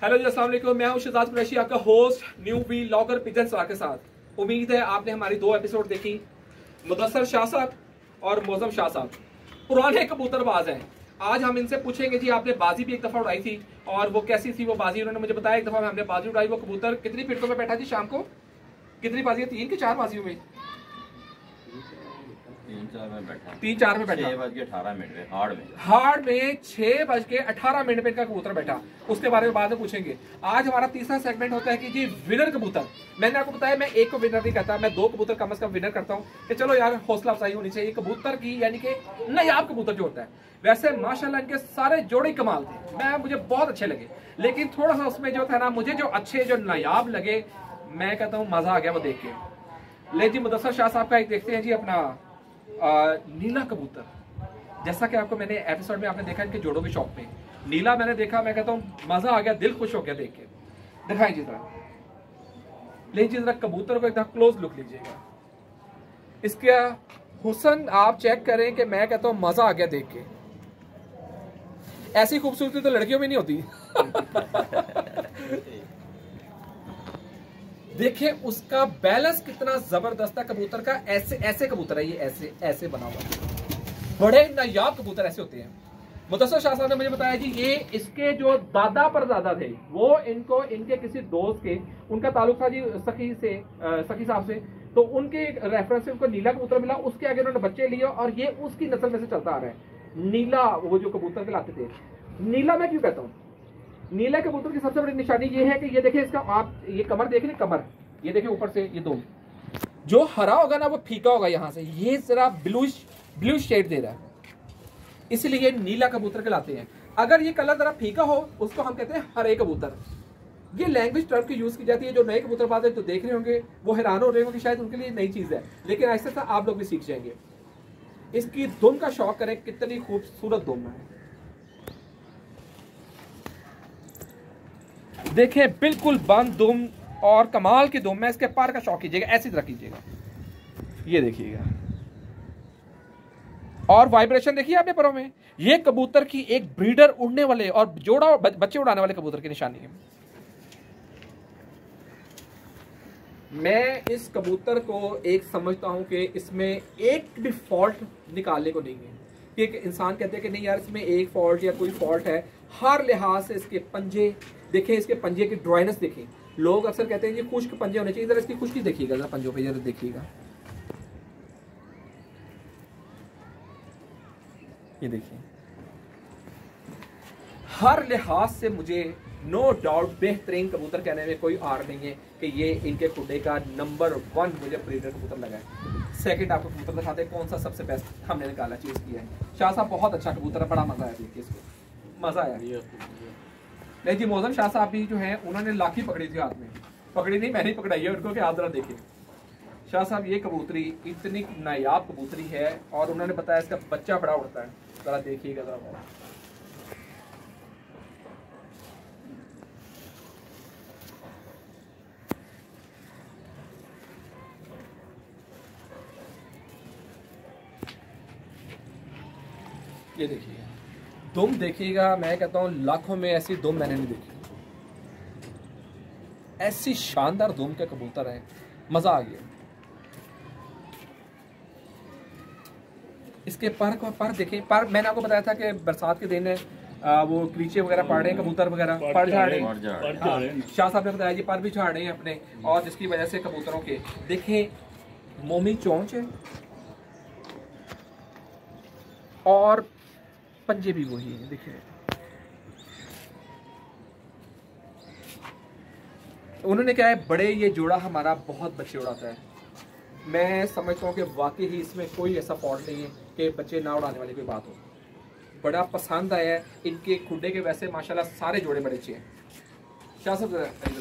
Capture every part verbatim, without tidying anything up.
Hello जी, अस्सलाम वालेकुम। मैं हूं शहजाद कुरैशी, आपका होस्ट न्यू वी लॉगर पिजन सवा के साथ। उम्मीद है आपने हमारी दो एपिसोड देखी। मुदस्सर शाह साहब और मौजम शाह साहब पुराने कबूतरबाज हैं। आज हम इनसे पूछेंगे जी, आपने बाजी भी एक दफा उड़ाई थी और वो कैसी थी वो बाजी। उन्होंने मुझे बताया एक दफा हमने बाजी उड़ाई, वो कबूतर कितनी पिटों में बैठा जी शाम को? कितनी बाजी? तीन की चार बाजियों में? तीन चार में बैठा तीन चार में बैठा छह बज के अठारह मिनट में हार्ड में हार्ड में छह बज के अठारह मिनट में इनका कबूतर बैठा। उसके बारे में बाद में पूछेंगे। आज हमारा तीसरा सेगमेंट होता है कि जी विनर कबूतर। मैंने आपको बताया मैं एक को विनर नहीं करता, मैं दो कबूतर कम से कम विनर करता हूँ कि चलो यार हौसला अफजाई होनी चाहिए कबूतर की, यानी कि नायाब कबूतर जो होता है। वैसे माशाल्लाह इनके सारे जोड़े कमाल थे, मैं मुझे बहुत अच्छे लगे, लेकिन थोड़ा सा उसमें जो था ना, मुझे जो अच्छे जो नायाब लगे, मैं कहता हूँ मजा आ गया वो देख के। ले जी मुदस्सर शाह साहब का एक देखते हैं जी अपना आ, नीला कबूतर। जैसा कि आपको मैंने एपिसोड में आपने देखा इनके जोड़ों के शौक में नीला मैंने देखा, मैं कहता हूँ मजा आ गया, दिल खुश हो गया देख के। दिखाएं जी जरा, ले जी जरा कबूतर को एकदम क्लोज लुक लीजिएगा। इसका हुस्न आप चेक करें कि मैं कहता हूँ मजा आ गया देख के। ऐसी खूबसूरती तो लड़कियों में नहीं होती। देखिए उसका बैलेंस कितना जबरदस्त है कबूतर का। ऐसे ऐसे कबूतर है ये, ऐसे ऐसे बना हुआ। बड़े नायाब कबूतर ऐसे होते हैं। मुदस्सर शाह साहब ने मुझे बताया जी ये इसके जो दादा परदादा थे वो इनको इनके किसी दोस्त के, उनका ताल्लुक था जी सखी से, सखी साहब से, तो उनके रेफरेंस से उनको नीला कबूतर मिला। उसके आगे उन्होंने बच्चे लिए और ये उसकी नस्ल में से चलता आ रहा है। नीला वो जो कबूतर कहलाते थे। नीला मैं क्यों कहता हूँ? नीला कबूतर की सबसे बड़ी निशानी ये है कि ये देखिए इसका, आप ये कमर देख लें, कमर ये देखिए ऊपर से, ये दो जो हरा होगा ना वो फीका होगा यहाँ से, ये जरा ब्लूइश ब्लूइश शेड दे रहा है, इसलिए नीला कबूतर कहलाते हैं। अगर ये कलर जरा फीका हो उसको हम कहते हैं हरे कबूतर। ये लैंग्वेज टर्म की यूज की जाती है। जो नए कबूतरबाज है तो देख रहे होंगे वो हैरान हो रहे होंगे, शायद उनके लिए नई चीज है, लेकिन ऐसे ऐसा आप लोग भी सीख जाएंगे। इसकी दुम का शौक करें, कितनी खूबसूरत दुम है। देखें बिल्कुल बंद दुम और कमाल की दुम है। इसके पार का शौक कीजिएगा, ऐसी तरह कीजिएगा, ये देखिएगा। और वाइब्रेशन देखिए आपने परों में। ये कबूतर की एक ब्रीडर उड़ने वाले और जोड़ा बच्चे उड़ाने वाले कबूतर की निशानी है। मैं इस कबूतर को एक समझता हूं कि इसमें एक भी फॉल्ट निकालने को नहीं है। कि एक इंसान कहते हैं कि नहीं यार इसमें एक फॉल्ट या कोई फॉल्ट है, हर लिहाज से इसके पंजे देखें, इसके पंजे की ड्राइनेस देखें। लोग अक्सर कहते हैं ये खुश्क पंजे होने चाहिए, जरा इसकी खुश्की देखिएगा, जरा पंजों पे जरा देखिएगा, ये देखिए। हर लिहाज से मुझे नो डाउट बेहतरीन कबूतर कहने में कोई आड़ नहीं है कि ये इनके खुडे का नंबर वन मुझे ब्रीडर कबूतर लगा है। सेकंड आपको कबूतर दिखाते हैं कौन सा सबसे बेस्ट हमने निकाला, चीज किया है। शाह साहब बहुत अच्छा कबूतर है, बड़ा मजा आया देखिए इसको, मजा आया। नहीं जी मौजम शाह साहब भी जो है उन्होंने लाठी पकड़ी थी हाथ में, पकड़ी नहीं मैंने पकड़ाई है उनको, कि आप जरा देखिए। शाह साहब ये कबूतरी इतनी नायाब कबूतरी है और उन्होंने बताया इसका बच्चा बड़ा उड़ता है, जरा देखिएगा जरा। ये देखिएगा दुम देखिएगा, मैं कहता हूँ लाखों में ऐसी दुम मैंने नहीं देखी। ऐसी शानदार दुम के कबूतर है, मजा आ गया। इसके पर को पर देखें, पर मैंने आपको बताया था कि बरसात के दिन आ, वो क्रीचे वगैरह पड़ रहे हैं, कबूतर वगैरह पर झाड़ रहे हैं। शाह साहब ने बताया जी पर भी झाड़ रहे हैं अपने, और जिसकी वजह से कबूतरों के देखें मोमी चोंच है और पंजे भी वही है, देखिए। उन्होंने क्या है, बड़े ये जोड़ा हमारा बहुत बच्चे उड़ाता है। मैं समझता हूँ कि वाकई ही इसमें कोई ऐसा फॉल्ट नहीं है कि बच्चे ना उड़ाने वाली कोई बात हो। बड़ा पसंद आया है इनके खुडे के, वैसे माशाल्लाह सारे जोड़े बड़े अच्छे हैं। क्या सब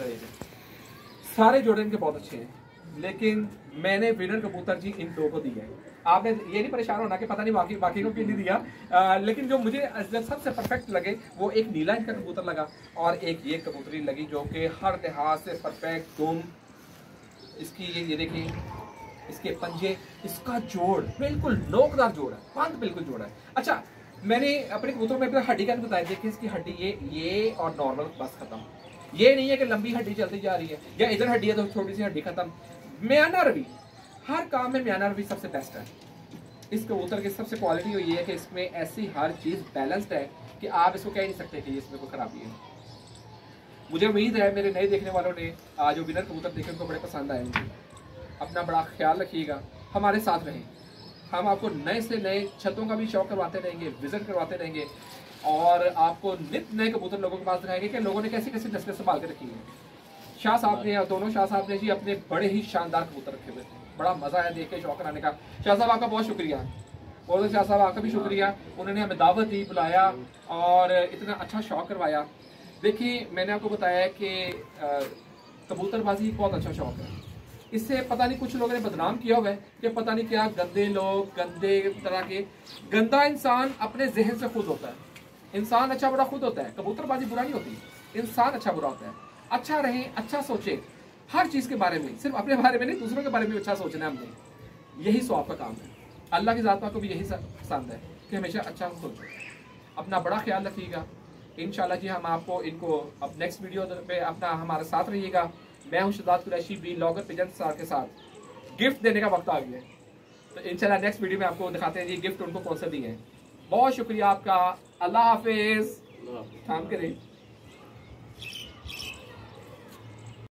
सारे जोड़े इनके बहुत अच्छे हैं, लेकिन मैंने विनर कबूतर जी इन दो को दिया है। आपने ये नहीं परेशान होना कि पता नहीं बाकी बाकी को क्यों नहीं दिया, आ, लेकिन जो मुझे सबसे परफेक्ट लगे वो एक नीला इनका कबूतर लगा और एक ये कबूतरी लगी जो कि हर लिहाज से परफेक्ट दुम इसकी। ये ये देखिए इसके पंजे, इसका जोड़ बिल्कुल नोकदार जोड़ है, पंख बिल्कुल जोड़ है। अच्छा मैंने अपने कबूतरों में हड्डी का बताया, देखिए इसकी हड्डी ये ये और नॉर्मल बस खत्म। ये नहीं है कि लंबी हड्डी चलती जा रही है या इधर हड्डी है तो छोटी सी हड्डी खत्म। म्याना रवि, हर काम में म्याना रवि सबसे बेस्ट है। इस कबूतर की सबसे क्वालिटी ये है कि इसमें ऐसी हर चीज बैलेंस्ड है कि आप इसको कह नहीं सकते कि इसमें कोई खराबी है। मुझे उम्मीद है मेरे नए देखने वालों ने आज जो विनर कबूतर देखे उनको बड़े पसंद आए होंगे। अपना बड़ा ख्याल रखिएगा, हमारे साथ रहें। हम आपको नए से नए छतों का भी शौक करवाते रहेंगे, विजिट करवाते रहेंगे और आपको नित नए कबूतर लोगों के पास दिखाएंगे कि लोगों ने कैसी कैसी नस्लें संभाल के रखी है। शाह साहब ने, दोनों शाह साहब ने जी अपने बड़े ही शानदार कबूतर रखे हुए थे। बड़ा मजा आया देख के शौक कराने का। शाह साहब आपका बहुत शुक्रिया, और शाह साहब आपका भी शुक्रिया। उन्होंने हमें दावत दी, बुलाया और इतना अच्छा शौक करवाया। देखिए मैंने आपको बताया कि कबूतरबाजी बहुत अच्छा शौक है। इससे पता नहीं कुछ लोगों ने बदनाम किया हुआ है कि पता नहीं क्या गंदे लोग, गंदे तरह के। गंदा इंसान अपने जहन से खुद होता है। इंसान अच्छा बुरा खुद होता है। कबूतरबाजी बुरा नहीं होती, इंसान अच्छा बुरा होता है। अच्छा रहे, अच्छा सोचे हर चीज के बारे में, सिर्फ अपने बारे में नहीं दूसरों के बारे में अच्छा सोचना है हमने। यही स्वाब का काम है। अल्लाह की ज़ात को भी यही पसंद है कि हमेशा अच्छा सोचो। अपना बड़ा ख्याल रखिएगा। इंशाल्लाह जी हम आपको इनको अब नेक्स्ट वीडियो पे अपना हमारे साथ रहिएगा। मैं हूं शहजाद कुरैशी भी लॉगर पिजन स्टार के साथ। गिफ्ट देने का वक्त आ गया है, तो इंशाल्लाह नेक्स्ट वीडियो में आपको दिखाते हैं ये गिफ्ट उनको कौन सा दिए हैं। बहुत शुक्रिया आपका। अल्लाह हाफिज। काम करें।